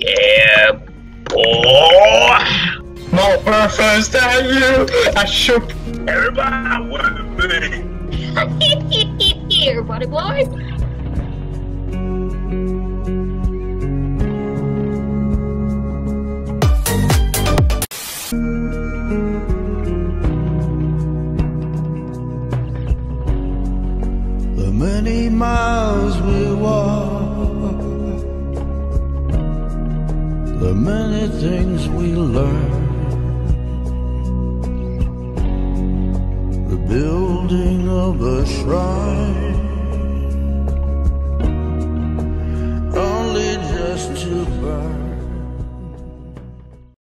Yeah, boy. Not for a first time, you. I shook. Everybody with me. Here, buddy boy. The many miles we walk, the many things we learn, the building of a shrine, only just to burn.